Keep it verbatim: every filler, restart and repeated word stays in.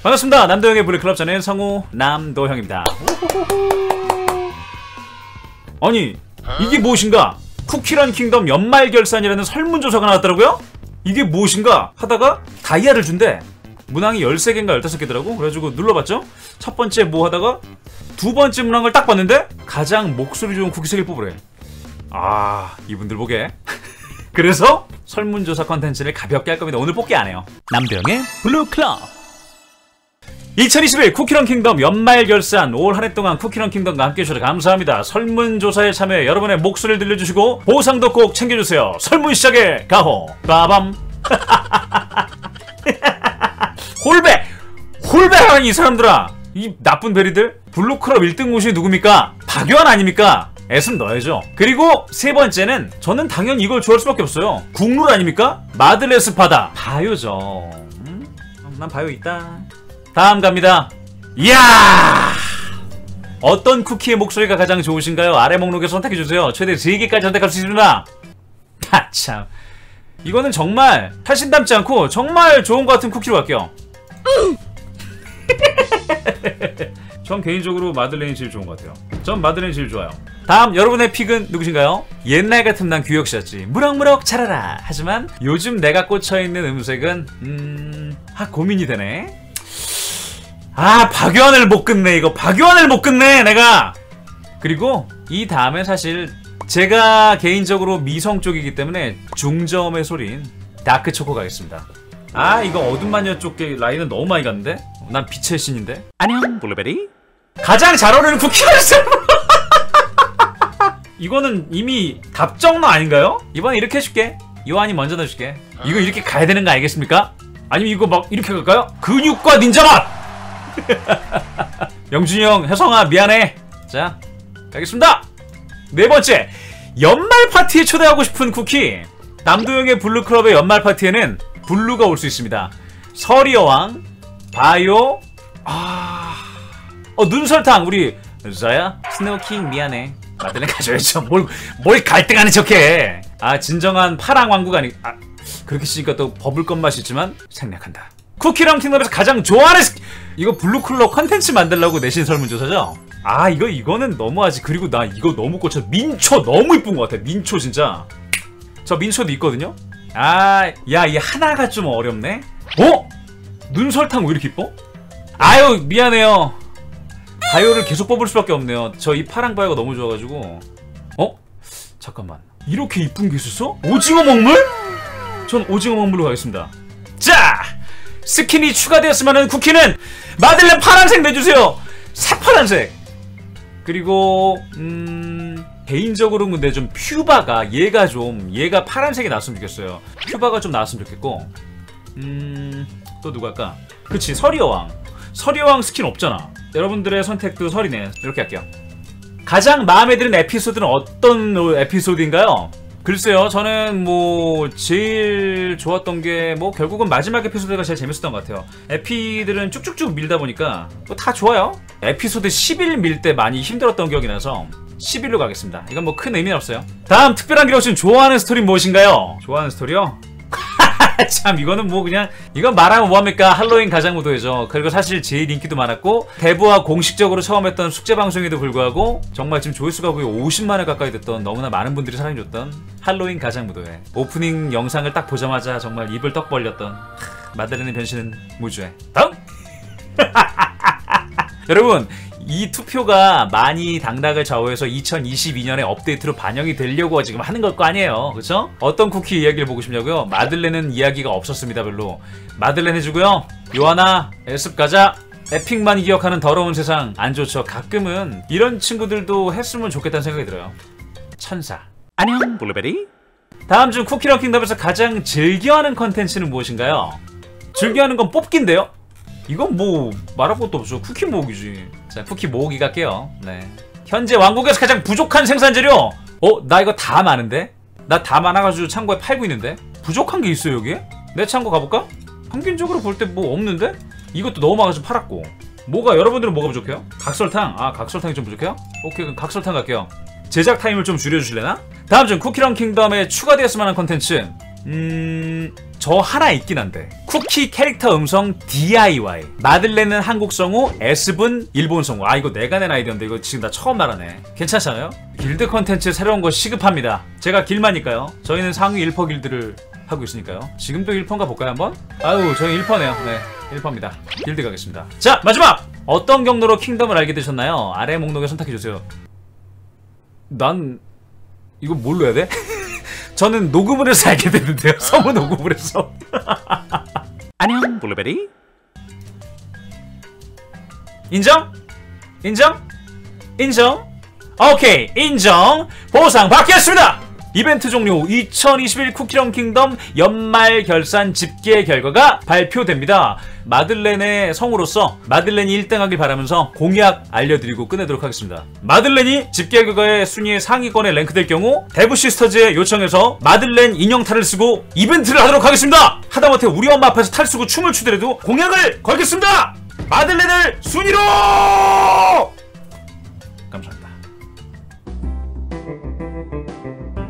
반갑습니다. 남도형의 블루클럽, 저는 성우 남도형입니다. 아니 이게 무엇인가? 쿠키런 킹덤 연말결산이라는 설문조사가 나왔더라고요? 이게 무엇인가 하다가 다이아를 준대. 문항이 열세 개인가 열다섯 개더라고. 그래가지고 눌러봤죠? 첫 번째 뭐 하다가 두 번째 문항을 딱 봤는데 가장 목소리 좋은 쿠키 세 개를 뽑으래. 아, 이분들 보게. 그래서 설문조사 컨텐츠를 가볍게 할 겁니다. 오늘 뽑기 안 해요. 남도형의 블루클럽. 이천이십일 쿠키런 킹덤 연말결산, 올 한 해 동안 쿠키런 킹덤과 함께 해주셔서 감사합니다. 설문조사에 참여해 여러분의 목소리를 들려주시고 보상도 꼭 챙겨주세요. 설문 시작에 가호 빠밤. 홀배! 홀배라니 이 사람들아! 이 나쁜 베리들? 블루클럽 일 등 모신이 누굽니까? 박요한 아닙니까? 애씀 넣어야죠. 그리고 세 번째는 저는 당연히 이걸 좋아할 수밖에 없어요. 국룰 아닙니까? 마들레스 바다. 바요죠. 음? 난 바요 있다. 다음 갑니다. 이야! 어떤 쿠키의 목소리가 가장 좋으신가요? 아래 목록에서 선택해주세요. 최대 세 개까지 선택할 수 있으나 하 참, 이거는 정말 타신닮지 않고 정말 좋은 것 같은 쿠키로 갈게요. 전 개인적으로 마들렌이 제일 좋은 것 같아요. 전 마들렌이 제일 좋아요. 다음 여러분의 픽은 누구신가요? 옛날 같으면 난 규혁씨였지. 무럭무럭 자라라. 하지만 요즘 내가 꽂혀있는 음색은 음... 아, 고민이 되네. 아, 박요한을 못 끝내. 이거 박요한을 못 끝내 내가. 그리고 이 다음에 사실 제가 개인적으로 미성 쪽이기 때문에 중저음의 소리인 다크초코 가겠습니다. 아, 이거 어둠 마녀 쪽 라인은 너무 많이 갔는데? 난 빛의 신인데? 안녕 블루베리. 가장 잘 어울리는 쿠키가 있어요. 이거는 이미 답정너 아닌가요? 이번엔 이렇게 해줄게. 요한이 먼저 넣어줄게. 이거 이렇게 가야 되는 거 알겠습니까? 아니면 이거 막 이렇게 갈까요? 근육과 닌자 맛! 영준이 형, 혜성아 미안해. 자, 가겠습니다. 네 번째, 연말 파티에 초대하고 싶은 쿠키. 남도형의 블루클럽의 연말 파티에는 블루가 올 수 있습니다. 서리 여왕, 바요, 아, 어 눈설탕 우리 자야, 스노우킹 미안해. 마들렌 가져야죠. 뭘 뭘 갈등하는 척해. 아, 진정한 파랑 왕국 아니. 아, 그렇게 쓰니까 또 버블껌 맛이 있지만 생략한다. 쿠키런 킹덤에서 가장 좋아하는 스... 이거 블루클럽 컨텐츠 만들려고 내신 설문조사죠? 아, 이거 이거는 너무하지. 그리고 나 이거 너무 꽂혀. 민초 너무 이쁜 것 같아. 민초 진짜. 저 민초도 있거든요. 아, 야, 이 하나가 좀 어렵네. 어? 눈설탕 왜 이렇게 이뻐? 아유, 미안해요. 바이오를 계속 뽑을 수밖에 없네요. 저 이 파랑 바이오가 너무 좋아가지고. 어? 잠깐만, 이렇게 이쁜 게 있었어? 오징어 먹물? 전 오징어 먹물로 가겠습니다. 자, 스킨이 추가되었으면 하는 쿠키는 마들렌 파란색 내주세요. 새파란색. 그리고 음... 개인적으로 근데 좀 퓨바가, 얘가 좀 얘가 파란색이 나왔으면 좋겠어요. 퓨바가 좀 나왔으면 좋겠고, 음... 또 누가 할까? 그치, 서리여왕. 서리여왕 스킨 없잖아. 여러분들의 선택도 서리네. 이렇게 할게요. 가장 마음에 드는 에피소드는 어떤 에피소드인가요? 글쎄요, 저는 뭐 제일 좋았던 게 뭐 결국은 마지막 에피소드가 제일 재밌었던 것 같아요. 에피들은 쭉쭉쭉 밀다 보니까 뭐 다 좋아요. 에피소드 십일 밀 때 많이 힘들었던 기억이 나서 십일로 가겠습니다. 이건 뭐 큰 의미는 없어요. 다음 특별한 기록 중 좋아하는 스토리는 무엇인가요? 좋아하는 스토리요? 참, 이거는 뭐 그냥 이건 말하면 뭐합니까? 할로윈 가장무도회죠. 그리고 사실 제일 인기도 많았고 대부와 공식적으로 처음 했던 숙제방송에도 불구하고 정말 지금 조회수가 거의 오십만 회 가까이 됐던, 너무나 많은 분들이 사랑해줬던 할로윈 가장무도회. 오프닝 영상을 딱 보자마자 정말 입을 떡 벌렸던 마들렌의 변신은 무주회. 다음! 여러분, 이 투표가 많이 당락을 좌우해서 이천이십이 년에 업데이트로 반영이 되려고 지금 하는 걸 거 아니에요. 그쵸? 어떤 쿠키 이야기를 보고 싶냐고요? 마들렌은 이야기가 없었습니다. 별로. 마들렌 해주고요. 요하나, 에습 가자. 에픽만 기억하는 더러운 세상 안 좋죠. 가끔은 이런 친구들도 했으면 좋겠다는 생각이 들어요. 천사. 안녕 블루베리. 다음 중 쿠키런 킹덤에서 가장 즐겨하는 컨텐츠는 무엇인가요? 즐겨하는 건 뽑기인데요? 이건 뭐 말할 것도 없죠. 쿠키 모으기지. 자, 쿠키 모으기 갈게요. 네. 현재 왕국에서 가장 부족한 생산재료. 어? 나 이거 다 많은데? 나 다 많아가지고 창고에 팔고 있는데? 부족한 게 있어요 여기에? 내 창고 가볼까? 평균적으로 볼 때 뭐 없는데? 이것도 너무 많아서 팔았고. 뭐가, 여러분들은 뭐가 부족해요? 각설탕. 아, 각설탕이 좀 부족해요? 오케이, 그럼 각설탕 갈게요. 제작 타임을 좀 줄여주실래나? 다음 중 쿠키런 킹덤에 추가되었으면 하는 컨텐츠. 음... 저 하나 있긴 한데 쿠키 캐릭터 음성 디아이와이 마들렌은 한국 성우 S분 일본 성우. 아 이거 내가 낸 아이디어인데 이거 지금 나 처음 말하네. 괜찮잖아요? 길드 컨텐츠 새로운 거 시급합니다. 제가 길마니까요. 저희는 상위 일 퍼센트 길드를 하고 있으니까요. 지금도 일 퍼센트인가 볼까요 한번? 아유 저희 일 퍼센트네요. 네 일 퍼센트입니다. 길드 가겠습니다. 자 마지막! 어떤 경로로 킹덤을 알게 되셨나요? 아래 목록에 선택해주세요. 난 이거 뭘로 해야 돼? 저는 녹음을 해서 알게 되는데요. 성우 녹음을 해서. 안녕 블루베리. 인정? 인정? 인정? 오케이 인정. 보상 받겠습니다. 이벤트 종료. 이천이십일 쿠키런 킹덤 연말 결산 집계 결과가 발표됩니다. 마들렌의 성우로서 마들렌이 일 등 하길 바라면서 공약 알려드리고 끝내도록 하겠습니다. 마들렌이 집계 결과의 순위의 상위권에 랭크될 경우 데브시스터즈의 요청에서 마들렌 인형탈을 쓰고 이벤트를 하도록 하겠습니다. 하다못해 우리 엄마 앞에서 탈 쓰고 춤을 추더라도 공약을 걸겠습니다. 마들렌을 순위로! 감사합니다.